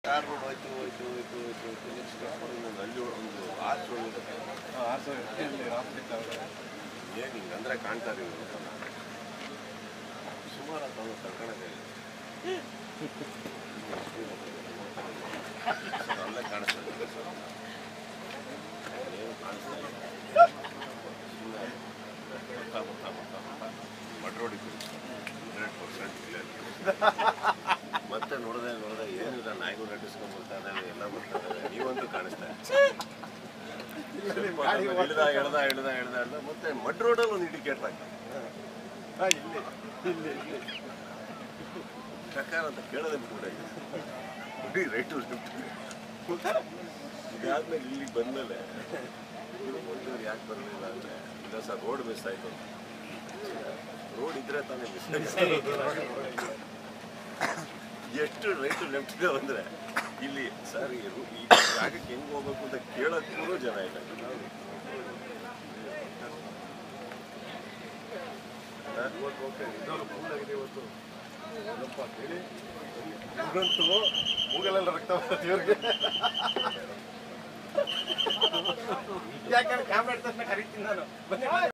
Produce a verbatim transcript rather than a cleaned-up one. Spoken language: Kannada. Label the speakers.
Speaker 1: ಕಾರ್ ರೋಡ್ ಹೋಯ್ತು ಹೋಯ್ತು ಹೋಯ್ತು ಹೋಯ್ತು ಹೋಯ್ತು ನೆಕ್ಸ್ಟ್ ಒಂದು ಹಳ್ಳಿ ಒಂದು ಆರ್ಚ್ ಒಳಗಿದೆ ಏನು ಹಿಂಗೆ ಅಂದರೆ ಕಾಣ್ತಾರೆ ಇವರು ಸುಮಾರು ಅಂತ ತಡ್ಕೊಳಕ್ಕೆ ಅಲ್ಲೇ ಕಾಣಿಸ್ತದೆ ಏನು ಕಾಣಿಸ್ತಾ ಇಲ್ಲ ಬರ್ತಾ ಬರ್ತಾ ಬರ್ತಾ ಬರ್ತಾ ಮಡ್ ರೋಡಿಗೆ ಹಂಡ್ರೆಡ್ ಪರ್ಸೆಂಟ್ ಕ್ಲಿಯರ್ ಮತ್ತೆ ನೋಡಿದೆ ನೋಡಿದೆ ಏನಿಲ್ಲ ನಾಯಿಗಳು ನಟಿಸ್ಕೊಂಡು ಬರ್ತಾ ಇದ್ದಾವೆ ಎಲ್ಲ ಬರ್ತಾ ಇದ್ದಾವೆ ನೀವಂತೂ ಕಾಣಿಸ್ತಾ ಇಳ್ದ ಎಳ್ದ ಎಳ್ದ ಎಳ್ದ ಎಳ್ದ ಮತ್ತೆ ಮಡ್ ರೋಡಲ್ಲಿ ಒಂದು ಇಂಡಿಕೇಟರ್ ಆಗ್ತದೆ ಇಲ್ಲಿ ಇಲ್ಲಿ ಇಲ್ಲಿ ಪ್ರಕಾರ ಅಂತ ಕೇಳೋದೇ ಬಿಟ್ಬಿಡಿ ರೈಟು ಇದಾದ್ಮೇಲೆ ಇಲ್ಲಿಗೆ ಬಂದಮೇಲೆ ಮಂಗಳೂರು ಯಾಕೆ ಬರಲಿಲ್ಲ ಅಂದರೆ ಇಲ್ಲ ಸರ್ ರೋಡ್ ಮಿಸ್ ಆಯಿತು ರೋಡ್ ಇದ್ರೆ ತಾನೇ ಮಿಸ್ ಆಯಿತು ಎಷ್ಟು ರೈಟು ಲೆಫ್ಟ್ ಇದೆ ಅಂದರೆ ಇಲ್ಲಿ ಸರ್ ಈ ಜಾಗಕ್ಕೆ ಹೆಂಗೆ ಹೋಗ್ಬೇಕು ಅಂತ ಕೇಳೋಕ್ಕೂ ಜನ ಇಲ್ಲ ಇವತ್ತು ಹೇಳಿ ಇವ್ರಂತೂ ಮೂಗಲೆಲ್ಲ ರಕ್ತ ಬರ್ತದೆ ಇವ್ರಿಗೆ ಯಾಕಂದ್ರೆ ಕ್ಯಾಮ್ರಾ ಕರಿತೀನಿ ನಾನು